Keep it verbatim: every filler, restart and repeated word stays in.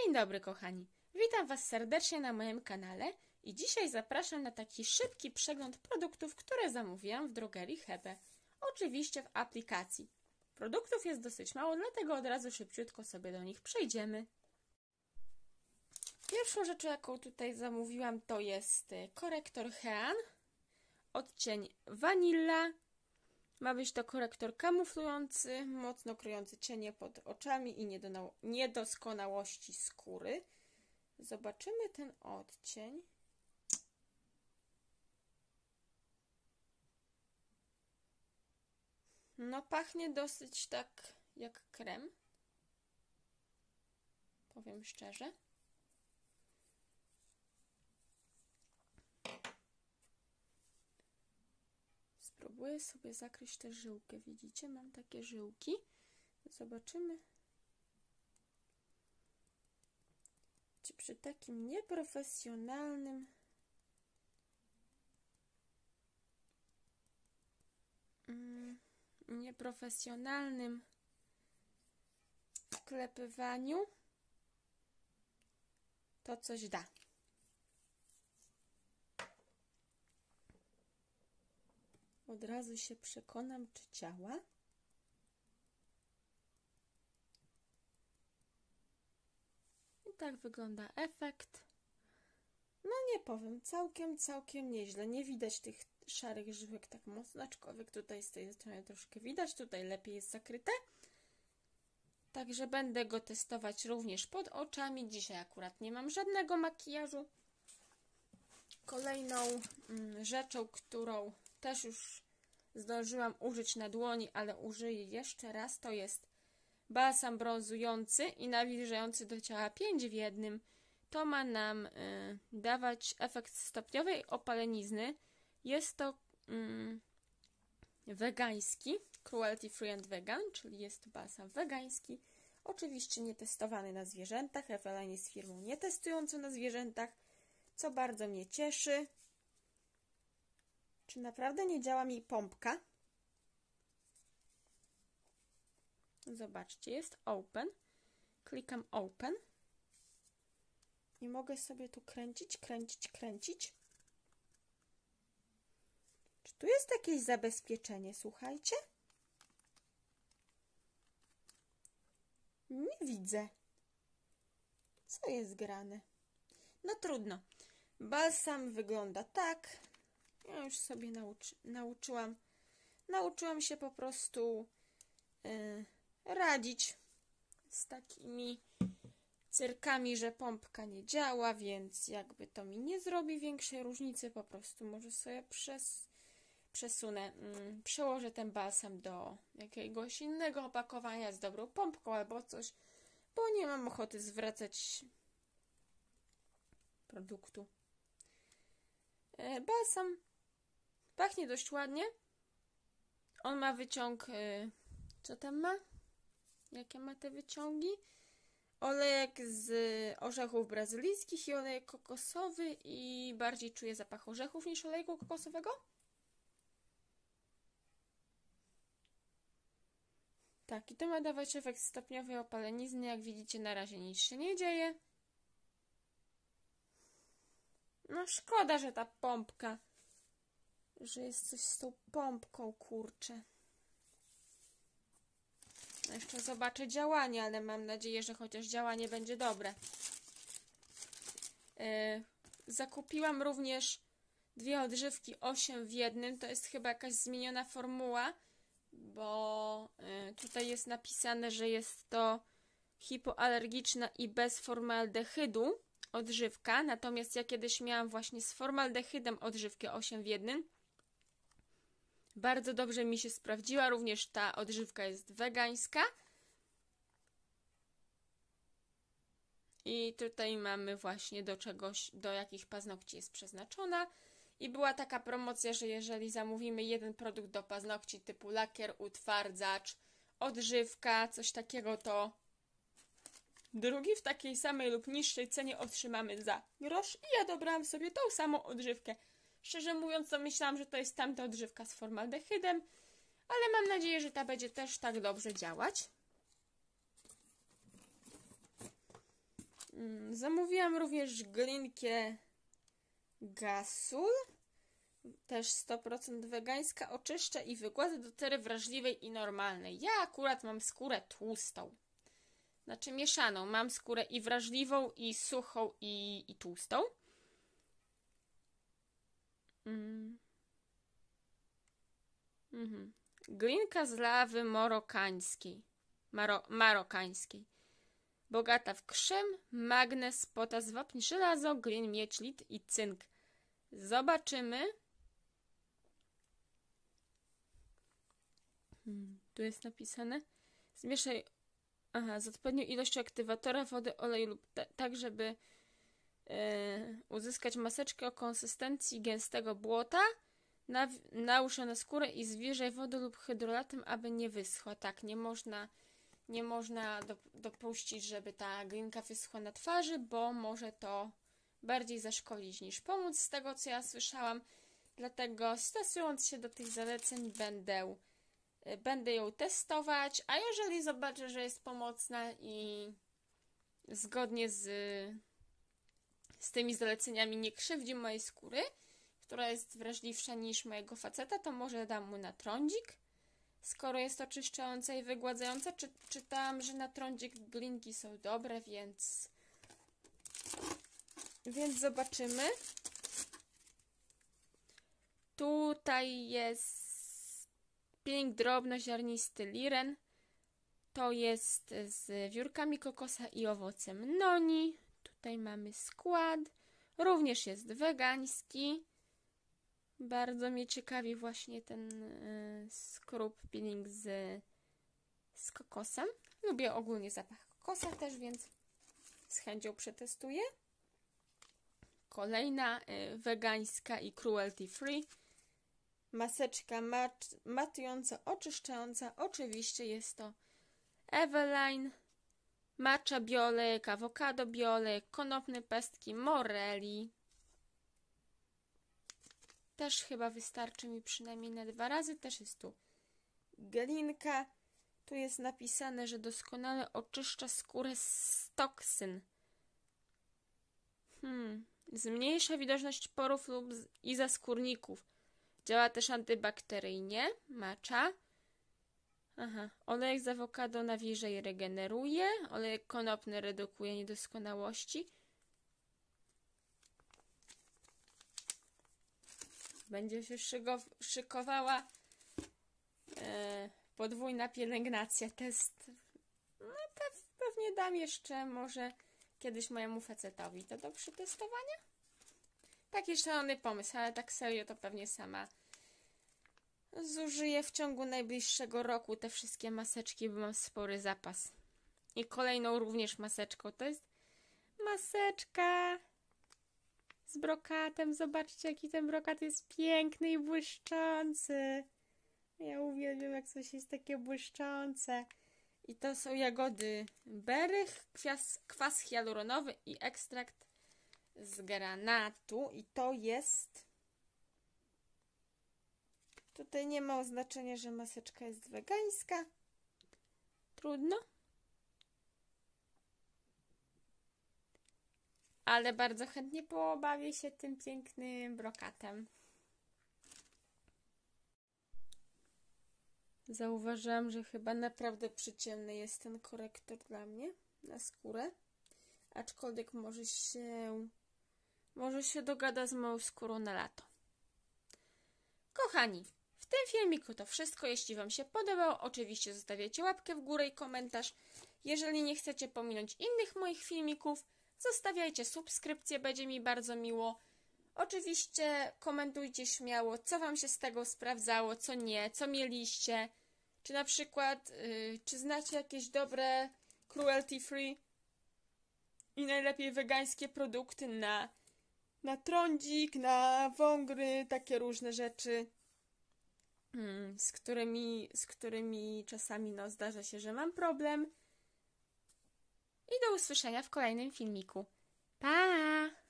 Dzień dobry kochani, witam Was serdecznie na moim kanale i dzisiaj zapraszam na taki szybki przegląd produktów, które zamówiłam w drogerii Hebe. Oczywiście w aplikacji. Produktów jest dosyć mało, dlatego od razu szybciutko sobie do nich przejdziemy. Pierwszą rzeczą, jaką tutaj zamówiłam, to jest korektor Hean, odcień Vanilla. Ma być to korektor kamuflujący, mocno kryjący cienie pod oczami i niedoskonałości skóry. Zobaczymy ten odcień. No pachnie dosyć tak jak krem. Powiem szczerze. Spróbuję sobie zakryć tę żyłkę. Widzicie? Mam takie żyłki. Zobaczymy, czy przy takim nieprofesjonalnym mm, nieprofesjonalnym wklepywaniu to coś da. Od razu się przekonam, czy działa. I tak wygląda efekt. No nie powiem, całkiem, całkiem nieźle. Nie widać tych szarych żyłek tak mocno, aczkolwiek tutaj z tej strony troszkę widać. Tutaj lepiej jest zakryte. Także będę go testować również pod oczami. Dzisiaj akurat nie mam żadnego makijażu. Kolejną mm, rzeczą, którą też już zdążyłam użyć na dłoni, ale użyję jeszcze raz, to jest balsam brązujący i nawilżający do ciała pięć w jednym. To ma nam y, dawać efekt stopniowej opalenizny. Jest to y, wegański, cruelty free and vegan, czyli jest to balsam wegański. Oczywiście nie testowany na zwierzętach. Eveline jest firmą nietestującą na zwierzętach, co bardzo mnie cieszy. Czy naprawdę nie działa mi pompka? Zobaczcie, jest open. Klikam open. I mogę sobie tu kręcić, kręcić, kręcić. Czy tu jest jakieś zabezpieczenie, słuchajcie? Nie widzę. Co jest grane? No trudno. Balsam wygląda tak. Ja już sobie nauczy, nauczyłam, nauczyłam się po prostu yy, radzić z takimi cyrkami, że pompka nie działa, więc jakby to mi nie zrobi większej różnicy, po prostu może sobie przez, przesunę, yy, przełożę ten balsam do jakiegoś innego opakowania z dobrą pompką albo coś, bo nie mam ochoty zwracać produktu. Yy, balsam pachnie dość ładnie. On ma wyciąg... Yy, co tam ma? Jakie ma te wyciągi? Olejek z orzechów brazylijskich i olejek kokosowy i bardziej czuję zapach orzechów niż olejku kokosowego. Tak, i to ma dawać efekt stopniowej opalenizny. Jak widzicie, na razie nic się nie dzieje. No szkoda, że ta pompka... że jest coś z tą pompką, kurczę. No jeszcze zobaczę działanie, ale mam nadzieję, że chociaż działanie będzie dobre. Yy, zakupiłam również dwie odżywki osiem w jednym. To jest chyba jakaś zmieniona formuła, bo yy, tutaj jest napisane, że jest to hipoalergiczna i bez formaldehydu odżywka. Natomiast ja kiedyś miałam właśnie z formaldehydem odżywkę osiem w jednym. Bardzo dobrze mi się sprawdziła. Również ta odżywka jest wegańska. I tutaj mamy właśnie do czegoś, do jakich paznokci jest przeznaczona. I była taka promocja, że jeżeli zamówimy jeden produkt do paznokci typu lakier, utwardzacz, odżywka, coś takiego, to drugi w takiej samej lub niższej cenie otrzymamy za grosz. I ja dobrałam sobie tą samą odżywkę. Szczerze mówiąc, to myślałam, że to jest tamta odżywka z formaldehydem, ale mam nadzieję, że ta będzie też tak dobrze działać. Mm, Zamówiłam również glinkę Gasul, też sto procent wegańska, oczyszcza i wygładza do cery wrażliwej i normalnej. Ja akurat mam skórę tłustą. Znaczy mieszaną. Mam skórę i wrażliwą, i suchą, i, i tłustą. Mm. Mhm. Glinka z lawy marokańskiej. Maro marokańskiej. Bogata w krzem, magnez, potas, wapń, żelazo, glin, miedź, lit i cynk. Zobaczymy. Hmm, tu jest napisane. Zmieszaj aha, z odpowiednią ilością aktywatora, wody, oleju lub tak, żeby e, uzyskać maseczkę o konsystencji gęstego błota. Na, nałóż na skórę i zwierzaj wodą lub hydrolatem, aby nie wyschła. Tak, nie można, nie można do, dopuścić, żeby ta glinka wyschła na twarzy, bo może to bardziej zaszkodzić niż pomóc, z tego co ja słyszałam. Dlatego stosując się do tych zaleceń będę, będę ją testować, a jeżeli zobaczę, że jest pomocna i zgodnie z, z tymi zaleceniami nie krzywdzi mojej skóry, która jest wrażliwsza niż mojego faceta, to może dam mu na trądzik. Skoro jest oczyszczająca i wygładzająca, czy, czytałam, że na trądzik glinki są dobre, więc więc zobaczymy. Tutaj jest peeling drobnoziarnisty liren. To jest z wiórkami kokosa i owocem noni. Tutaj mamy skład. Również jest wegański. Bardzo mnie ciekawi właśnie ten y, skrób peeling z, z kokosem. Lubię ogólnie zapach kokosa też, więc z chęcią przetestuję. Kolejna y, wegańska i cruelty free. Maseczka mat, matująca, oczyszczająca. Oczywiście jest to Eveline, matcha biolek, awokado biolek, konopne pestki moreli. Też chyba wystarczy mi przynajmniej na dwa razy. Też jest tu gelinka. Tu jest napisane, że doskonale oczyszcza skórę z toksyn. Hmm. Zmniejsza widoczność porów lub i zaskórników. Działa też antybakteryjnie. Matcha. Aha. Olejek z awokado nawilża i regeneruje. Olejek konopny redukuje niedoskonałości. Będzie się szykowała e, podwójna pielęgnacja. Test. No pe pewnie dam jeszcze może kiedyś mojemu facetowi to do przetestowania. Taki szalony pomysł, ale tak serio to pewnie sama zużyję w ciągu najbliższego roku te wszystkie maseczki, bo mam spory zapas. I kolejną również maseczką. To jest maseczka z brokatem. Zobaczcie, jaki ten brokat jest piękny i błyszczący. Ja uwielbiam, jak coś jest takie błyszczące. I to są jagody berry, kwas, kwas hialuronowy i ekstrakt z granatu. I to jest... Tutaj nie ma oznaczenia, że maseczka jest wegańska. Trudno. Ale bardzo chętnie pobawię się tym pięknym brokatem. Zauważyłam, że chyba naprawdę przyciemny jest ten korektor dla mnie na skórę. Aczkolwiek może się, może się dogada z moją skórą na lato. Kochani, w tym filmiku to wszystko. Jeśli Wam się podobało, oczywiście zostawiacie łapkę w górę i komentarz. Jeżeli nie chcecie pominąć innych moich filmików, zostawiajcie subskrypcję, będzie mi bardzo miło. Oczywiście komentujcie śmiało, co Wam się z tego sprawdzało, co nie, co mieliście. Czy na przykład, yy, czy znacie jakieś dobre cruelty free i najlepiej wegańskie produkty na, na trądzik, na wągry, takie różne rzeczy, hmm, z którymi, z którymi czasami no, zdarza się, że mam problem. I do usłyszenia w kolejnym filmiku. Pa!